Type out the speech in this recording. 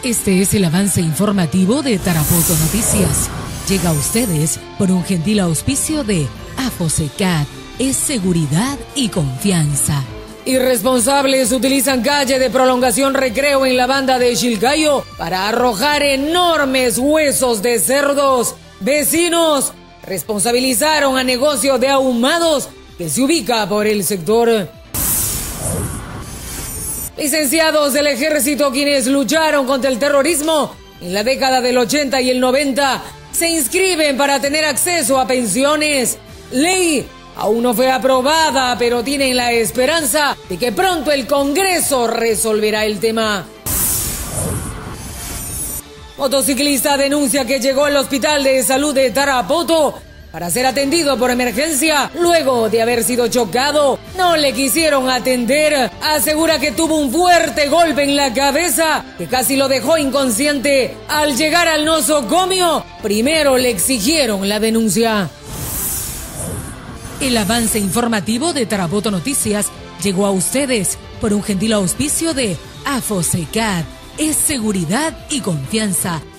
Este es el avance informativo de Tarapoto Noticias. Llega a ustedes por un gentil auspicio de AFOSECAT, es seguridad y confianza. Irresponsables utilizan calle de prolongación Recreo en la banda de Chilcayo para arrojar enormes huesos de cerdos. Vecinos responsabilizaron a negocio de ahumados que se ubica por el sector. Licenciados del ejército quienes lucharon contra el terrorismo en la década del 80 y el 90 se inscriben para tener acceso a pensiones. Ley aún no fue aprobada, pero tienen la esperanza de que pronto el Congreso resolverá el tema. Motociclista denuncia que llegó al Hospital de Salud de Tarapoto para ser atendido por emergencia luego de haber sido chocado. No le quisieron atender. Asegura que tuvo un fuerte golpe en la cabeza que casi lo dejó inconsciente. Al llegar al nosocomio, primero le exigieron la denuncia. El avance informativo de Tarapoto Noticias llegó a ustedes por un gentil auspicio de AFOSECAT, es seguridad y confianza.